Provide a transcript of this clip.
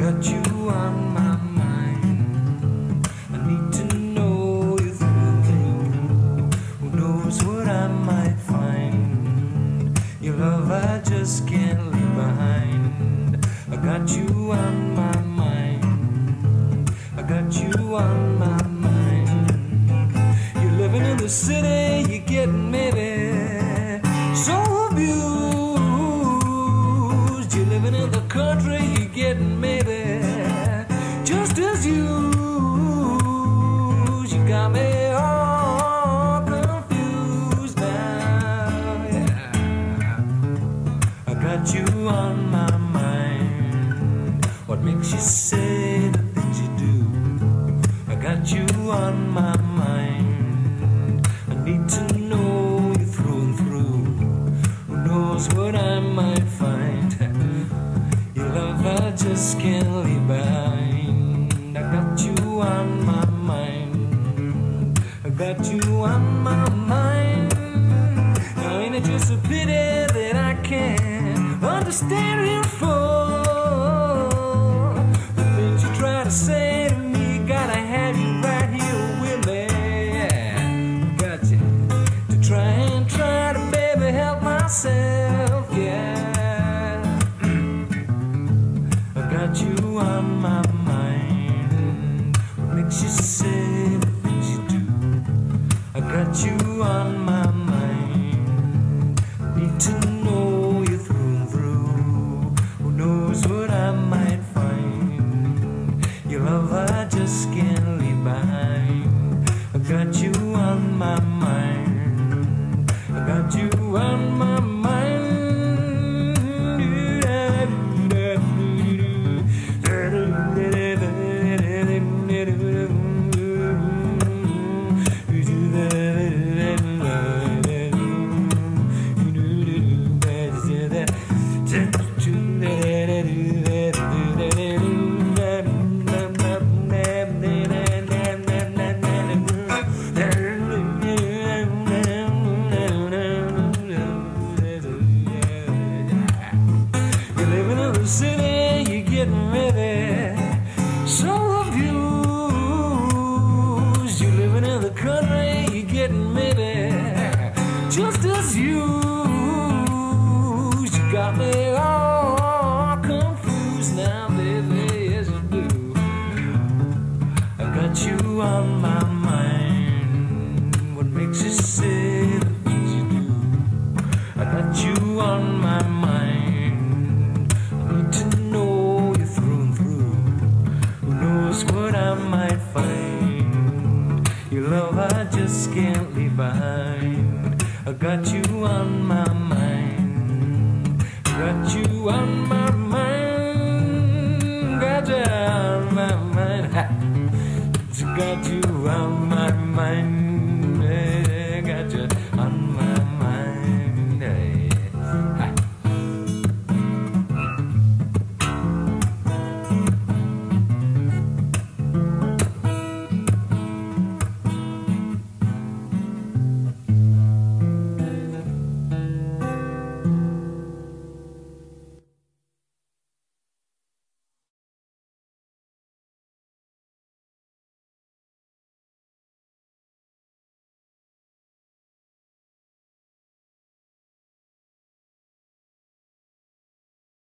got you on my mind. I need to know you through and through. Who knows what I might find? Your love I just can't leave behind. I got you on my mind. I got you on my mind. You're living in the city, you're getting maybe so abused. You're living in the country, you're getting maybe just as used. You got me all confused now, yeah. I got you on my mind. What makes you say the things you do? I got you on my mind. I need to know you through and through. Who knows what I might find? Your love I just can't leave behind. I got you on my mind. I got you on my mind. Now ain't it just a pity that I can't understand you for the things you try to say to me? Gotta have you right here with me, yeah. Got you to try to baby help myself, yeah. I got you on my mind. What makes you say the things you do? I got you on my mind. Need to know you through and through. Who knows what I might find? Your love I just can't leave behind. I got you on my mind. I got you on my mind. City, you're getting ready, so abused. You're living in the country, you're getting maybe just as used. You got me all confused now, baby, yes you do. I got you on my mind. What makes you say the things you do? I got you on my mind. What I might find. Your love I just can't leave behind. I got you